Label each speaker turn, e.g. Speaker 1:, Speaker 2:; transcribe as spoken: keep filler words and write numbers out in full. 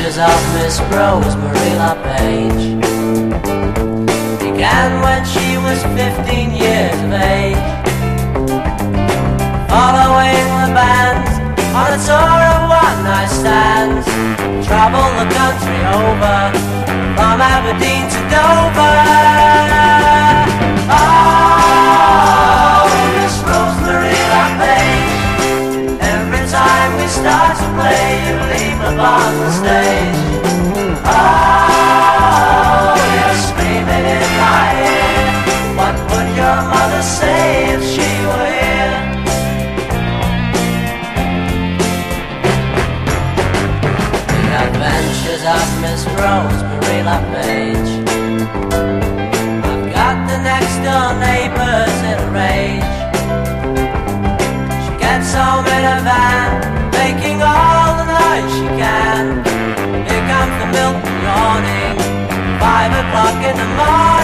Speaker 1: adventures of Miss Rosemary LaPage began when she was fifteen years of age, following the band on a tour of one-night stands. Traveled the country over, from Aberdeen to Dover. Oh, Miss Rosemary LaPage, every time we start to play, you leap upon the stage. Oh, you're screaming in my ear, what would your mother say if she were here? The adventures of Miss Rosemary LaPage. I've got the next door neighbors in a rage. She gets home in a van, making all the noise she can. Here comes the milk yawning, five o'clock in the morning.